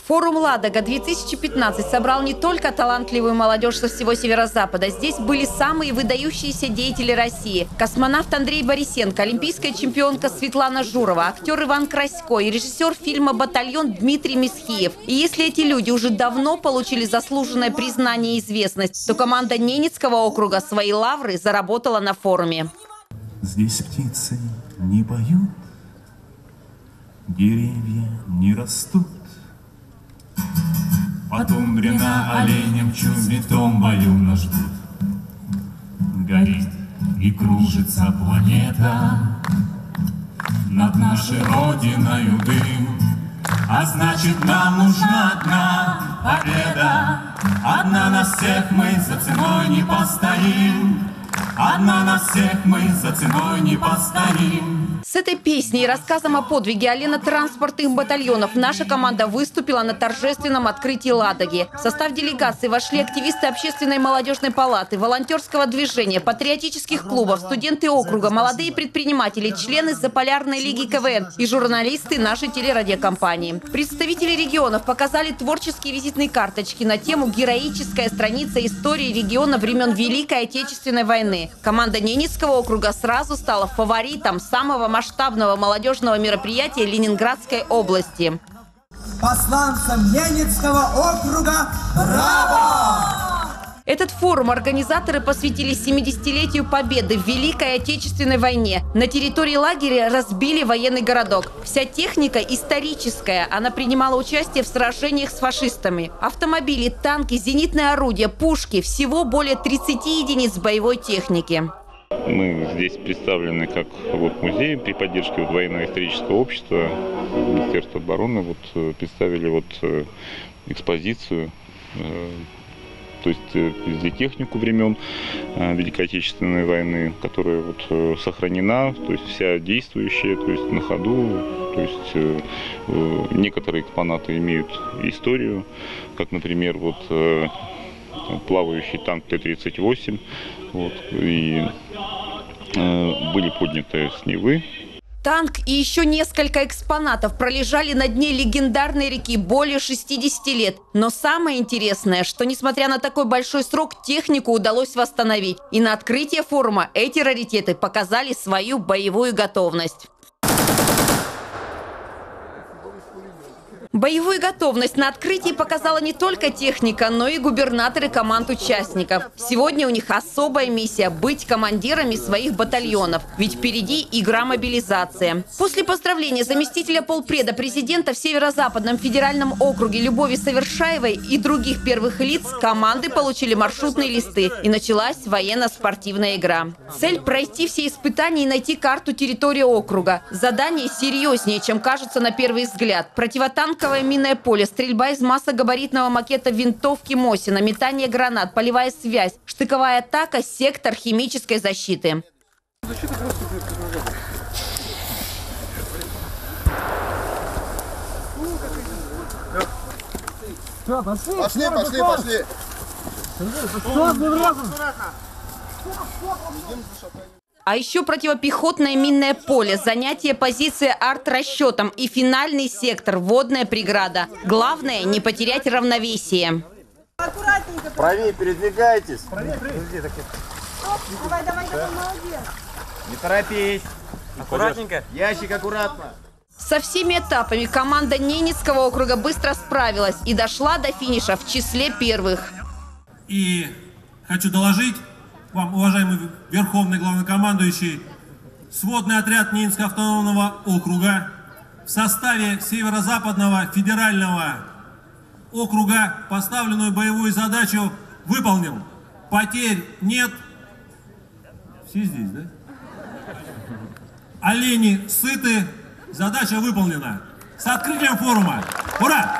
Форум «Ладога-2015» собрал не только талантливую молодежь со всего Северо-Запада. Здесь были самые выдающиеся деятели России. Космонавт Андрей Борисенко, олимпийская чемпионка Светлана Журова, актер Иван Красько и режиссер фильма «Батальон» Дмитрий Месхиев. И если эти люди уже давно получили заслуженное признание и известность, то команда Ненецкого округа свои лавры заработала на форуме. Здесь птицы не поют, деревья не растут. По тундре на оленем чумбитом бою нас ждут. Горит и кружится планета, над нашей родиною дым. А значит, нам нужна одна победа. Одна на всех, мы за ценой не постоим. Одна на всех, мы за ценой не постоим. С этой песней и рассказом о подвиге олено-транспортных батальонов наша команда выступила на торжественном открытии «Ладоги». В состав делегации вошли активисты общественной молодежной палаты, волонтерского движения, патриотических клубов, студенты округа, молодые предприниматели, члены Заполярной лиги КВН и журналисты нашей телерадиокомпании. Представители регионов показали творческие визитные карточки на тему «Героическая страница истории региона времен Великой Отечественной войны». Команда Ненецкого округа сразу стала фаворитом самого масштабного молодежного мероприятия Ленинградской области. Посланцам Ненецкого округа браво! Этот форум организаторы посвятили 70-летию победы в Великой Отечественной войне. На территории лагеря разбили военный городок. Вся техника историческая. Она принимала участие в сражениях с фашистами. Автомобили, танки, зенитные орудия, пушки. Всего более 30 единиц боевой техники. Мы здесь представлены как музей при поддержке военно-исторического общества, Министерства обороны. Представили экспозицию, то есть везде технику времен Великой Отечественной войны, которая сохранена, то есть вся действующая, то есть на ходу. То есть некоторые экспонаты имеют историю, как, например, плавающий танк Т-38, и были подняты с Невы. Танк и еще несколько экспонатов пролежали на дне легендарной реки более 60 лет. Но самое интересное, что несмотря на такой большой срок, технику удалось восстановить. И на открытии форума эти раритеты показали свою боевую готовность. Боевую готовность на открытии показала не только техника, но и губернаторы команд участников. Сегодня у них особая миссия – быть командирами своих батальонов. Ведь впереди игра мобилизации. После поздравления заместителя полпреда президента в Северо-Западном федеральном округе Любови Совершаевой и других первых лиц команды получили маршрутные листы. И началась военно-спортивная игра. Цель – пройти все испытания и найти карту территории округа. Задание серьезнее, чем кажется на первый взгляд. Противотанковое минное поле, стрельба из массогабаритного макета винтовки Мосина, метание гранат, полевая связь, штыковая атака, сектор химической защиты. Пошли! А еще противопехотное минное поле, занятие позиции арт-расчетом и финальный сектор – водная преграда. Главное – не потерять равновесие. Аккуратненько. Правее передвигайтесь. Давай, молодец. Не торопись. Аккуратненько. Ящик аккуратно. Со всеми этапами команда Ненецкого округа быстро справилась и дошла до финиша в числе первых. И хочу доложить вам, уважаемый верховный главнокомандующий, сводный отряд Ненецкого автономного округа в составе Северо-Западного федерального округа поставленную боевую задачу выполнил. Потерь нет. Все здесь, да? Олени сыты. Задача выполнена. С открытием форума. Ура!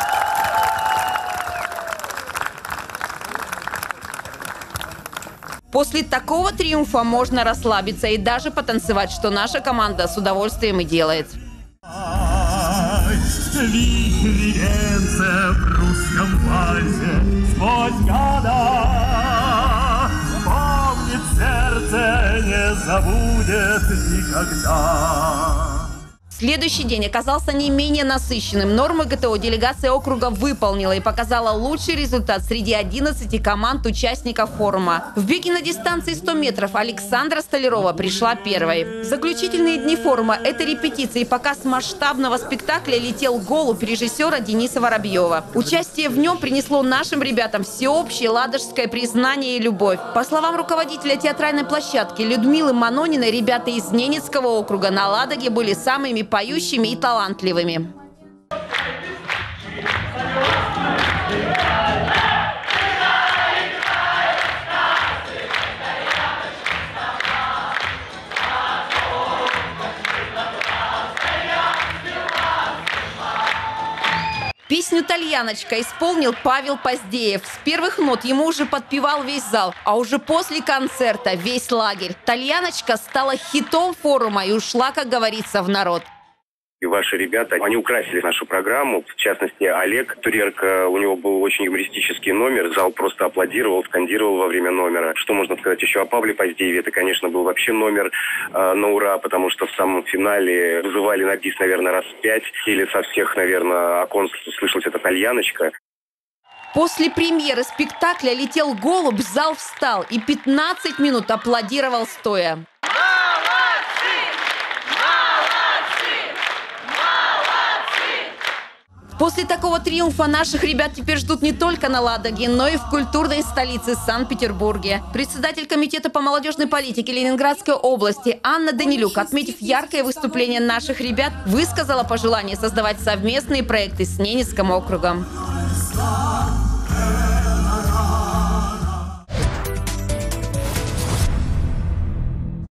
После такого триумфа можно расслабиться и даже потанцевать, что наша команда с удовольствием и делает. В русском вальсе сквозь года помнит сердце, не забудет никогда. Следующий день оказался не менее насыщенным. Нормы ГТО делегация округа выполнила и показала лучший результат среди 11 команд участников форума. В беге на дистанции 100 метров Александра Столярова пришла первой. Заключительные дни форума – это репетиции и показ масштабного спектакля «Летел голубь» режиссера Дениса Воробьева. Участие в нем принесло нашим ребятам всеобщее ладожское признание и любовь. По словам руководителя театральной площадки Людмилы Манониной, ребята из Ненецкого округа на Ладоге были самыми поющими и талантливыми. Песню «Тальяночка» исполнил Павел Поздеев. С первых нот ему уже подпевал весь зал, а уже после концерта весь лагерь. «Тальяночка» стала хитом форума и ушла, как говорится, в народ. И ваши ребята, они украсили нашу программу. В частности, Олег Турерко, у него был очень юмористический номер. Зал просто аплодировал, скандировал во время номера. Что можно сказать еще о Павле Поздееве? Это, конечно, был вообще номер на ура, потому что в самом финале вызывали на бис, наверное, раз 5. Или со всех, наверное, окон слышалась эта «Тальяночка». После премьеры спектакля «Летел голубь» зал встал и 15 минут аплодировал стоя. После такого триумфа наших ребят теперь ждут не только на Ладоге, но и в культурной столице Санкт-Петербурге. Председатель комитета по молодежной политике Ленинградской области Анна Данилюк, отметив яркое выступление наших ребят, высказала пожелание создавать совместные проекты с Ненецким округом.